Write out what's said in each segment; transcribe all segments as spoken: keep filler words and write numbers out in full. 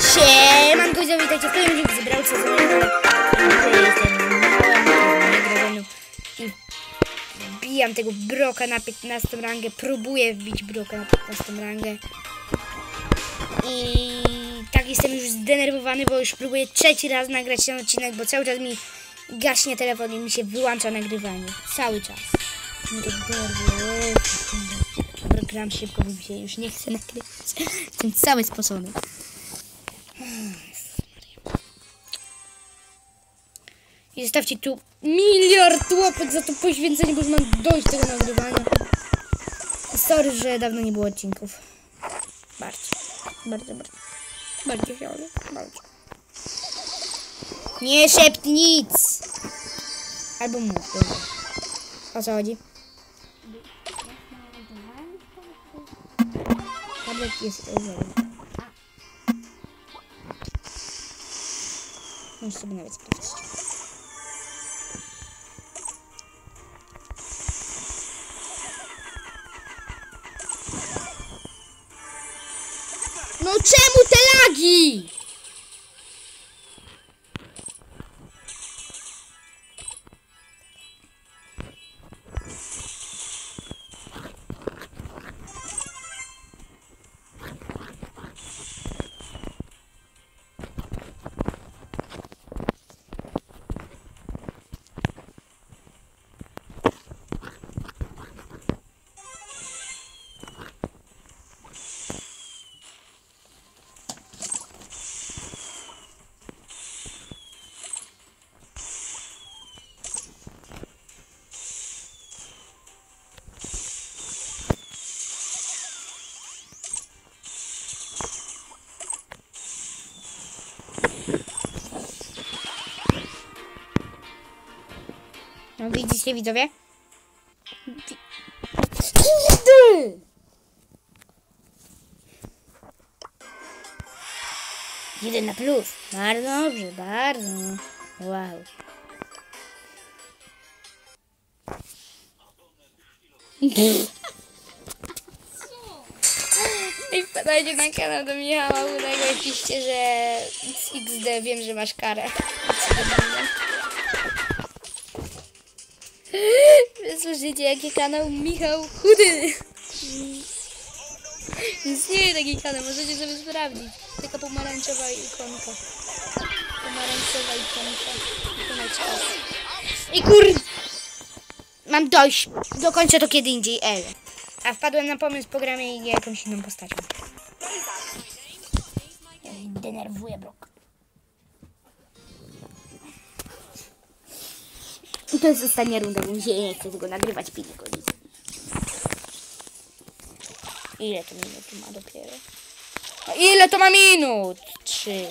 Siemanko, witajcie w kolejnym filmie, zebrał się i wbijam tego Broka na piętnastą rangę, próbuję wbić Broka na piętnastą rangę i tak jestem już zdenerwowany, bo już próbuję trzeci raz nagrać ten odcinek, bo cały czas mi gaśnie telefon i mi się wyłącza nagrywanie, cały czas. No to denerwuje. Dobra, gram szybko, bo mi się już nie chcę nagrywać, jestem cały spocony. I zostawcie tu miliard łapek za to poświęcenie, bo już mam dość tego nagrywania. Sorry, że dawno nie było odcinków. Bardzo, bardzo, bardzo. Bardzo się, bardzo. Nie szept nic! Albo mów. O co chodzi? Tablet jest zero. Możesz sobie nawet sprawdzić. No czemu te lagi? No widzicie, widzowie? Kurde! Jeden na plus. Bardzo dobrze, bardzo. Wow. I wpadajcie na kanał do Michała Udego i piszcie, że X D, wiem, że masz karę. Słyszycie, jaki kanał Michał Chudy. Istnieje taki kanał, możecie sobie sprawdzić. Taka pomarańczowa ikonka. Pomarańczowa ikonka. Ikoneczka. I kur... Mam dość. Dokończę to kiedy indziej. Ej. A wpadłem na pomysł, pogramy i jakąś inną postacią. Ja mnie denerwuję, Brok. I to jest ostatnia runda, bo mi się nie chce tego nagrywać pięć godzin. Ile to minut ma dopiero? No ile to ma minut? Trzy.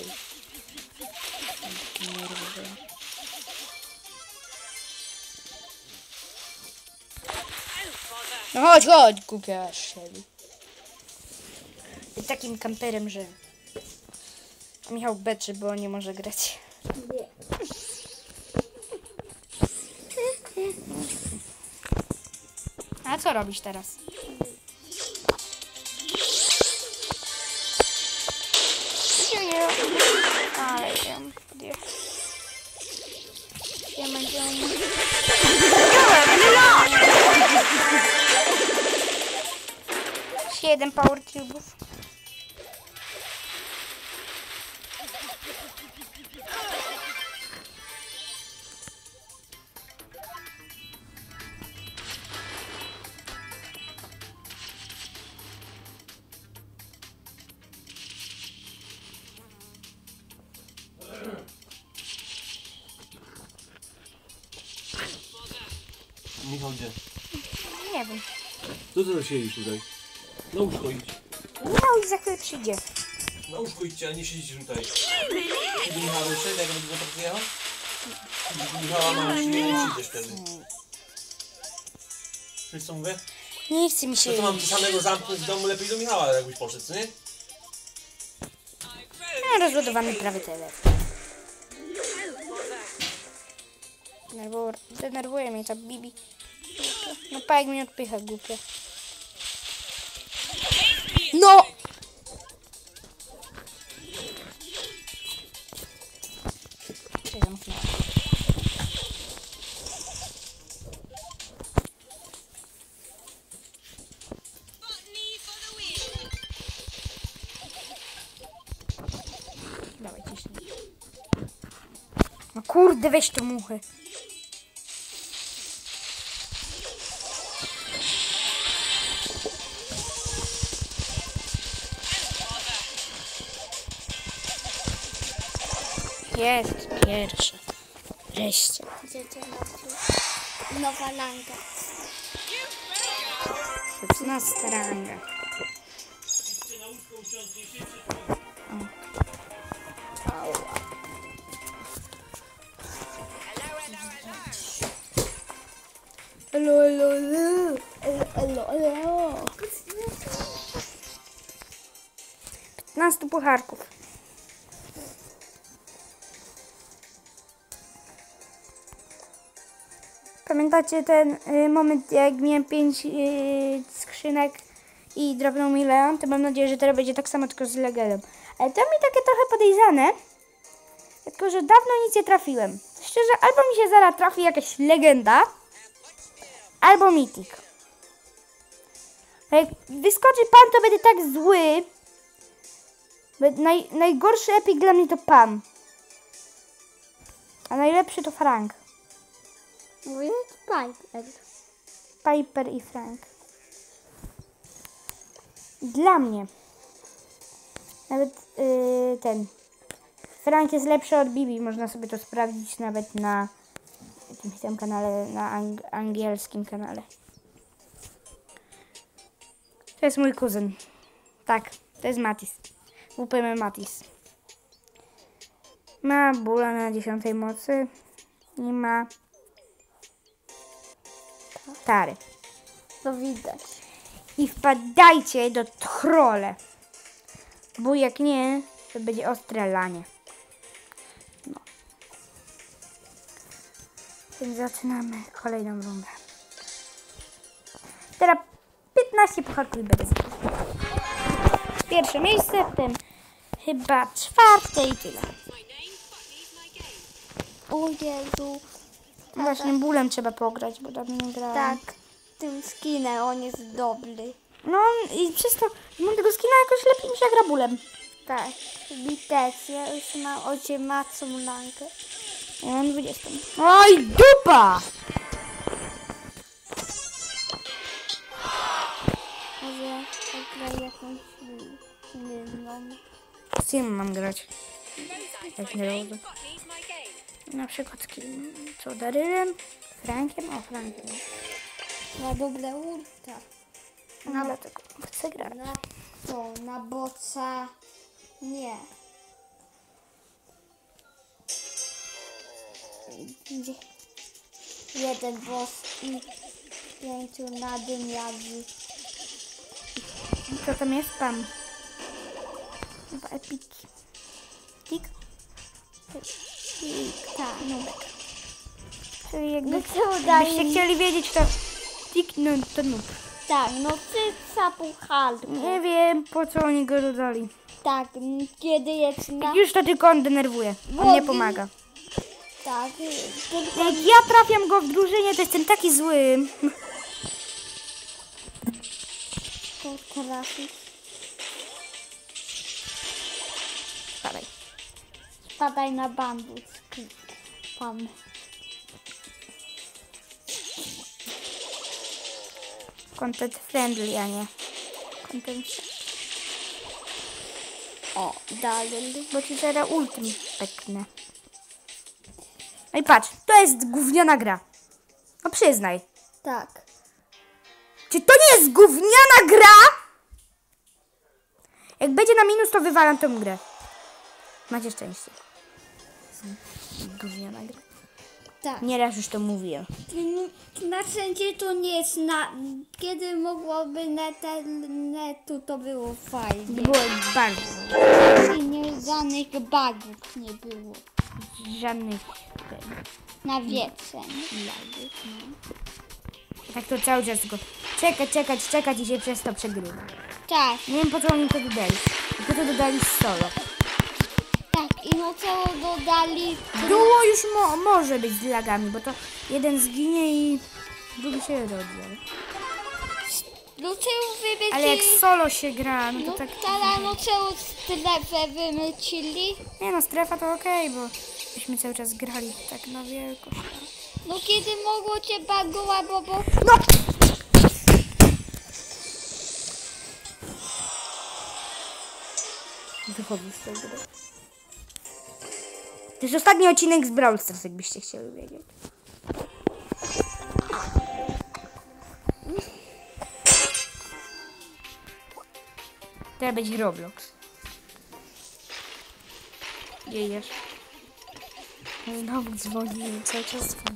No chodź, chodź, głupia Shelly. Jest takim kamperem, że Michał beczy, bo nie może grać. Nie. A co robisz teraz? Nie, nie. Ale wiem. Gdzie? Gdzie będzie on? Siedem power cube'ów. Michał, gdzie? Nie wiem. Co ty siedzisz tutaj? Na łóżko idź. Michał za chwilę przyjdzie. Na łóżko idźcie, a nie siedzicie tutaj. Kiedy Michał jeszcze, jak będę do pracy jechał? Michała ma już nie, nie przyjdziesz wtedy. Wiesz co mówię? Nie chce mi się. No to mam ci samego zamknąć w domu, lepiej do Michała jakbyś poszedł, co nie? Ja rozładowany prawy telefon. Denerwuje mnie ta Bibi. No pajek mnie odpycha, głupia. No! kurde, weź te muchy. Jest pierwszy. Wreszcie. Gdzie to na nowa langa. szesnasta ranga. Elo, elo, elo. Elo, elo. piętnaście pucharków. Pamiętacie ten y, moment, jak miałem pięć y, skrzynek i drobną mi Leon? To mam nadzieję, że teraz będzie tak samo, tylko z Legelem. Ale to mi takie trochę podejrzane, tylko że dawno nic nie trafiłem. Szczerze, albo mi się zaraz trafi jakaś legenda, albo mitik. A jak wyskoczy pan, to będę tak zły. Naj, najgorszy epik dla mnie to pan. A najlepszy to Frank. Mówię Piper. Piper i Frank. Dla mnie. Nawet yy, ten. Frank jest lepszy od Bibi. Można sobie to sprawdzić nawet na jakimś tam kanale, na ang angielskim kanale. To jest mój kuzyn. Tak, to jest Matis. W P M Matis. Ma bóla na dziesiątej mocy. I ma Tary. To widać. I wpadajcie do trolle. Bo jak nie, to będzie ostre lanie. No. Więc zaczynamy kolejną rundę. Teraz piętnaście pucharków i będę zgrywał. Pierwsze miejsce, potem chyba czwarte i tyle. O Jezu. Właśnie bólem trzeba pograć, bo dawno nie grałem. Tak, tym skinem on jest dobry. No i przez to, że mam tego skina, jakoś lepiej mi się gra bólem. Tak, mi też. Ja już mam osiemnastą langę. Ja mam dwudziestą. Oj, dupa! Może zagraj jakąś inną. Z kim mam grać? Jak nie robię. Na przykład z kim? Co, Darylem? Frankiem? O, Frankiem. Na dobre ulta. No dlatego chcę grać. Na to, na bossa nie. Gdzie? Jeden boss i pięciu nadymiarzy. Co tam jest? Tam. Chyba epiki. Tik? Tak, no. Czyli jakby, No co daje jakbyście mi- chcieli wiedzieć, to tik, no to noob. Tak, no cyca puchalku. Nie wiem, po co oni go dodali. Tak, m, kiedy jest na... Już to tylko on denerwuje. On nie pomaga. Tak, tylko... Jak ja trafiam go w drużynie, to jestem taki zły. To trafisz. Spadaj. Spadaj na bambus. Pan. Content friendly, a nie. Content... O, dalej. Bo ci zaraz ultim peknę. No i patrz, to jest gówniana gra. No przyznaj. Tak. Czy to nie jest gówniana gra? Jak będzie na minus, to wywalam tą grę. Macie szczęście. Gówniana gra. Tak. Nieraz już to mówiłem. Na wszędzie to nie jest na... Kiedy mogłoby netu, to było fajnie. Było bardzo. I nie, żadnych bugów nie było. Żadnych... Na wietrze. Tak to cały czas tylko czekać, czekać, czekać i się przez to przegrywa. Tak, Nie wiem, po co oni to dodali. Po co dodali solo. tak. I no co dodali... Duo już mo może być z lagami, bo to jeden zginie i drugi się rodzi. ale- No czemu wymycili... Ale jak solo się gra, no to No tak... tak, no czemu strefę wymycili? Nie no, strefa to okej, bo Byśmy cały czas grali tak na wielko. No kiedy mogło cię bagować, bo... bo... No! Wychodzę z tej gry. To jest ostatni odcinek z Brawl Stars, jakbyście chcieli wiedzieć. Teraz będzie Roblox. Gdzie jesz? Znowu dzwoni, cały czas dzwoni.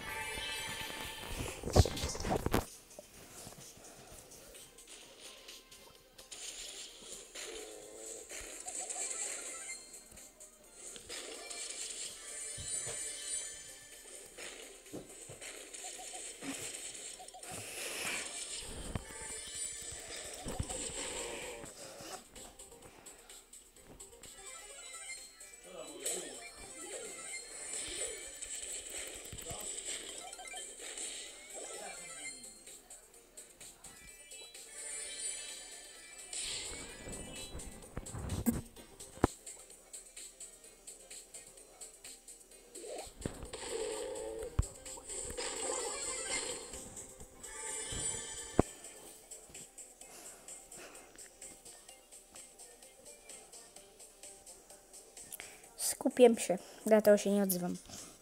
Skupiłem się, dlatego się nie odzywam.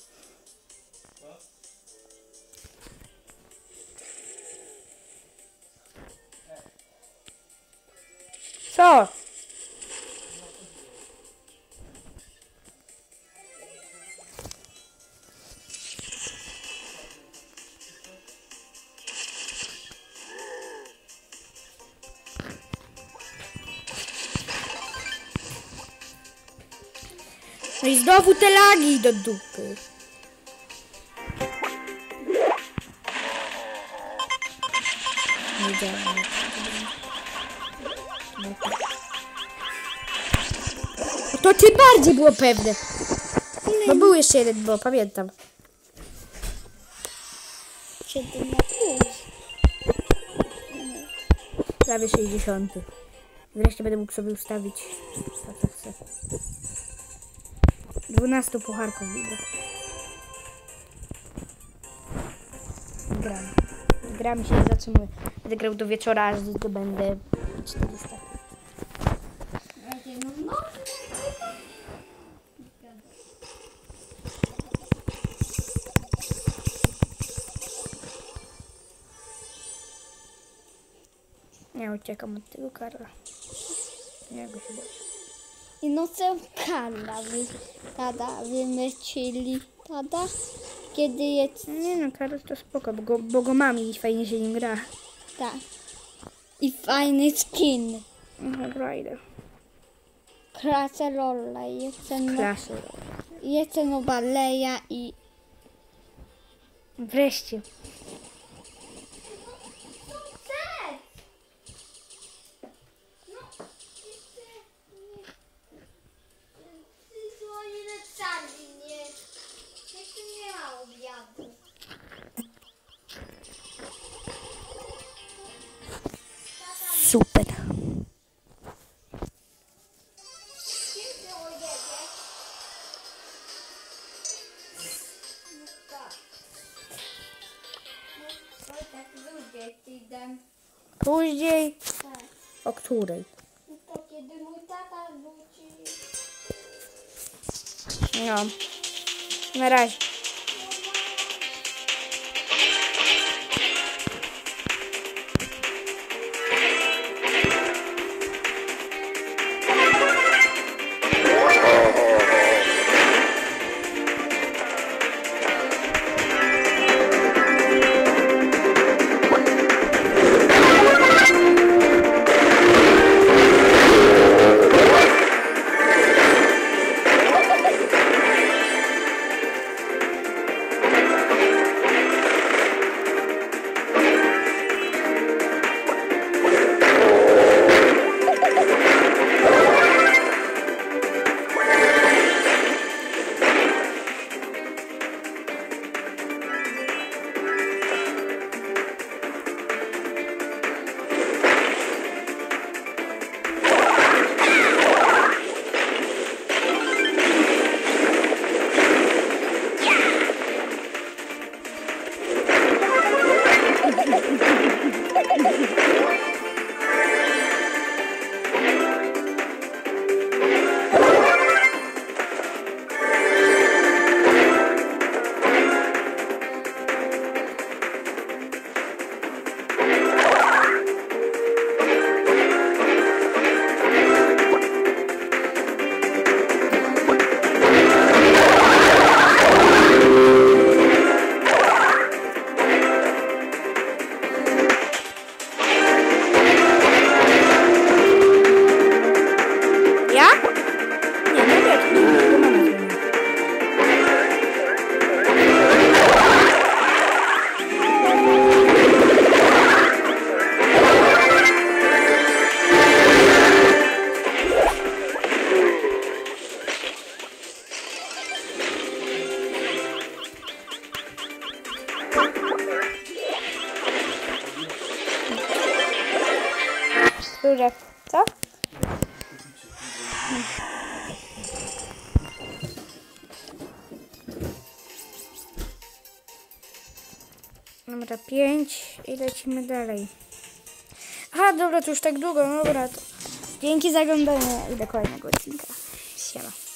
Co? No i znowu te lagi do dupy. Nie działa. To ty bardziej było pewne. Bo był jeszcze jeden, bo pamiętam. Kiedy na plus. Prawie sześćdziesiąty. Wreszcie będę mógł sobie ustawić to, co chcę. dwunastu pucharków widzę. Gram. Gram się nie zatrzymuję. Będę grał do wieczora, aż zdobędę czterysta. Ja uciekam od tego Karla. Ja go się boję. I nocą Karla wy, tada wymyślili, tada, kiedy jest, Nie no, Karol to spoko, bo go, bo go mam i fajnie się nim gra. tak, i fajny skin, No dobra, idę. klasę rola, jest no, Klasy. jest no baleja i Wreszcie. Super. Później? O której? to kiedy mój tata wróci. No. Na razie. Duże. Co? Dobra, pięć i lecimy dalej. Aha, dobra, to już tak długo, dobra. To dzięki za oglądanie i do kolejnego odcinka. Siema.